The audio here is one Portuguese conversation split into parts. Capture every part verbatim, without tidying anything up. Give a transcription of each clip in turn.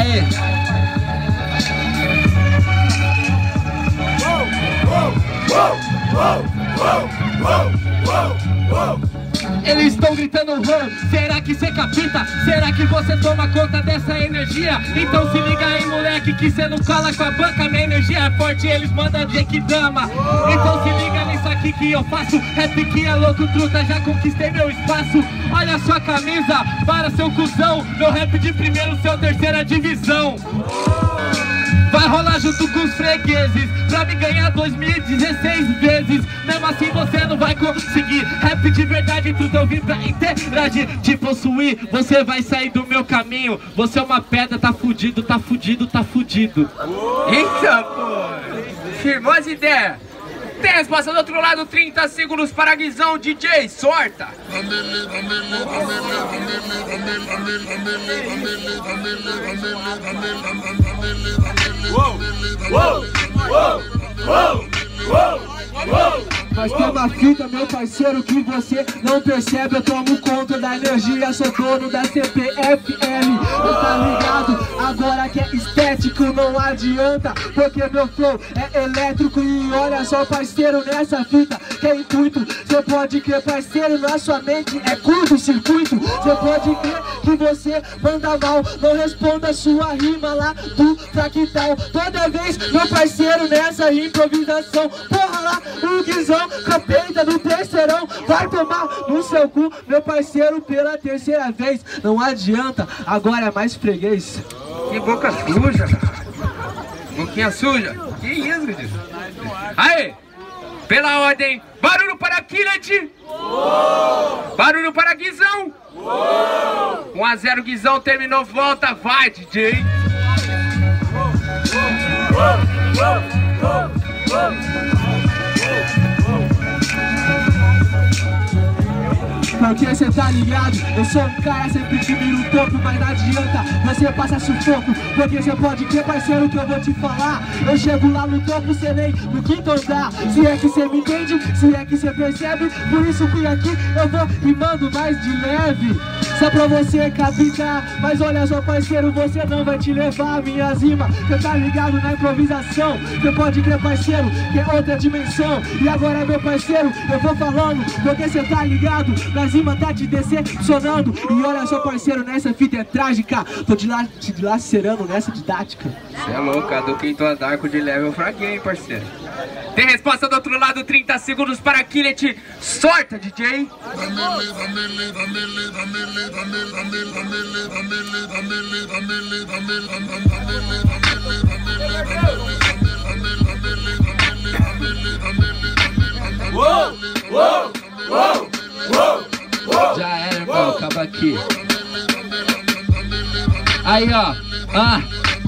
Aê. Eles estão gritando rã, será que cê capita? Será que você toma conta dessa energia? Então se liga aí, moleque, que cê não cola com a banca. Minha energia é forte, eles mandam dizer que dama. Então se liga nisso aqui que eu faço. Rap que é louco, truta, já conquistei meu espaço. Olha a sua camisa, para seu cuzão. Meu rap de primeiro, seu terceira divisão. Vai rolar junto com os fregueses pra me ganhar dois mil e dezesseis vezes. Mesmo assim você não vai conseguir. Rap de verdade, tudo eu vim pra interagir. Te possuir, você vai sair do meu caminho. Você é uma pedra, tá fudido, tá fudido, tá fudido. Eita, pô! Firmou as ideias. Tem resposta do outro lado, trinta segundos para Guizão, D J, sorta! Mas tem uma fita, meu parceiro, que você não percebe. Eu tomo conta da energia, sou dono da C P F L. Você tá ligado? Agora que é estético não adianta, porque meu flow é elétrico. E olha só, parceiro, nessa fita que é intuito. Você pode crer, parceiro, na sua mente é curto-circuito. Você pode crer que você manda mal, não responda sua rima lá do fractal. Toda vez, meu parceiro, nessa improvisação, porra lá, o Guizão campeita do terceirão. Vai tomar no seu cu, meu parceiro, pela terceira vez. Não adianta, agora é mais freguês. Que boca suja, boquinha suja. Que isso, Guizão? Aí, pela ordem, barulho para Killet. Barulho para Guizão. um a zero Guizão, terminou, volta, vai, D J. Porque cê tá ligado, eu sou um cara, sempre te miro o topo. Mas não adianta, você passa sufoco. Porque cê pode crer, parceiro, que eu vou te falar. Eu chego lá no topo, cê nem no quinto andar. Se é que cê me entende, se é que cê percebe. Por isso que aqui eu vou rimando mais de leve, só pra você capitar. Mas olha só, parceiro, você não vai te levar a minha rima. Cê tá ligado na improvisação, cê pode crer, parceiro, que é outra dimensão. E agora, meu parceiro, eu vou falando, porque cê tá ligado, na rima tá te decepcionando. E olha só, parceiro, nessa fita é trágica. Tô te, la te lacerando nessa didática. Cê é louco, a do quinto andar com de level fraguinho, hein, parceiro. Tem resposta do outro lado, trinta segundos para Killet. Sorta, D J. Uou, uou, uou, uou. Já era, irmão, acaba aqui. Aí, ó. Ah.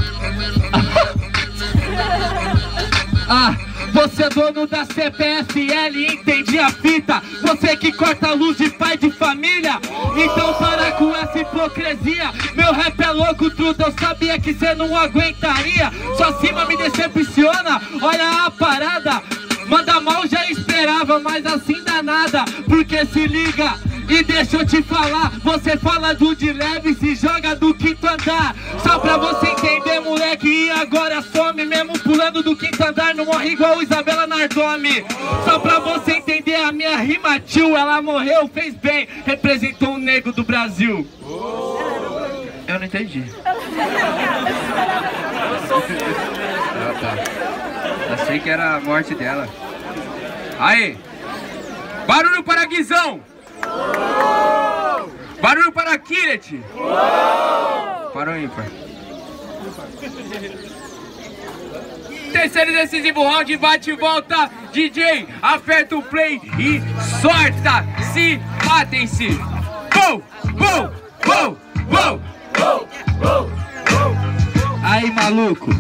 Ah. Você é dono da C P F L, entendi a fita. Você que corta a luz de pai de família. Então para com essa hipocrisia. Meu rap é louco, truta, eu sabia que cê não aguentaria. Sua cima me decepciona, olha a parada. Manda mal, já esperava, mas assim dá nada. Porque se liga e deixa eu te falar, você fala do de leve, se joga do quinto andar. Só pra você entender, moleque, e agora some. Mesmo pulando do quinto andar, não morre igual Isabela Nardoni. Só pra você entender, a minha rima, tio, ela morreu, fez bem, representou o negro do Brasil. Eu não entendi. Ah, tá. Achei que era a morte dela. Aí, barulho para Guizão. Barulho para Killet. Parou ímpar. Terceiro e decisivo round, bate e volta. D J, aperta o play e sorta. Se matem-se. Gol, gol, gol, gol, gol, gol. Aí, maluco.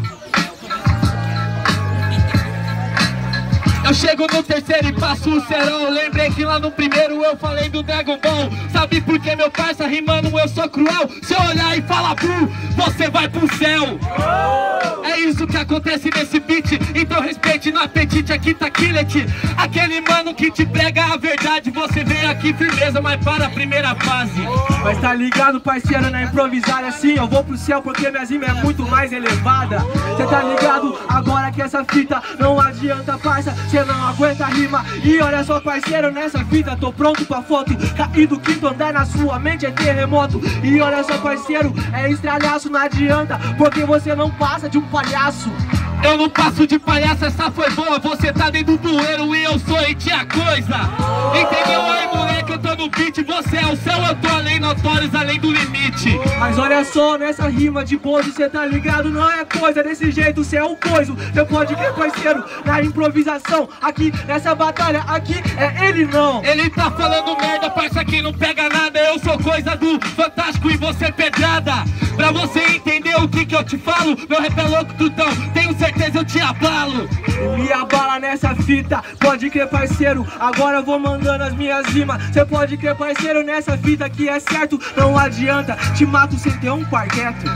Eu chego no terceiro e passo o serão. Lembrei que lá no primeiro eu falei do Dragon Ball. Sabe por que, meu parça, rimando eu sou cruel? Se eu olhar e falar bru, você vai pro céu. É isso que acontece nesse beat. Então Então respeite no apetite, aqui tá Killet. Aquele mano que te prega a verdade. Você vem aqui firmeza, mas para a primeira fase. Mas tá ligado, parceiro, na improvisar assim eu vou pro céu porque minha rima é muito mais elevada. Cê tá ligado agora que essa fita não adianta, parça, cê não aguenta a rima. E olha só, parceiro, nessa fita tô pronto pra foto. Cair do quinto andar na sua mente é terremoto. E olha só, parceiro, é estralhaço, não adianta, porque você não passa de um palhaço. Eu não passo de palhaço, essa foi boa. Você tá dentro do bueiro e eu sou e tinha coisa. Entendeu aí, moleque? Eu tô no beat. Você é o céu, eu tô além, notórios, além do limite. Mas olha só, nessa rima de bozo, cê tá ligado? Não é coisa desse jeito, cê é um coiso. Cê pode crer, parceiro, na improvisação. Aqui, nessa batalha, aqui é ele não. Ele tá falando merda, parça, que não pega nada. Eu sou coisa do Fantástico e você pedrada. Pra você entender o que que eu te falo, meu rap é louco, tutão, tenho certeza eu te abalo. Me abala nessa fita, pode crer, parceiro, agora eu vou mandando as minhas rimas. Cê pode crer, parceiro, nessa fita que é certo, não adianta, te mato sem ter um quarteto.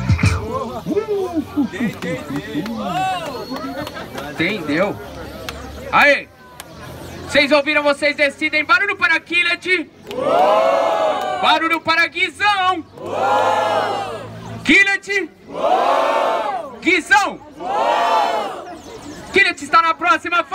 Entendeu? Aí, vocês ouviram, vocês decidem. Barulho para Killet. Barulho para Guizão. Killet. Guizão. Killet está na próxima fase.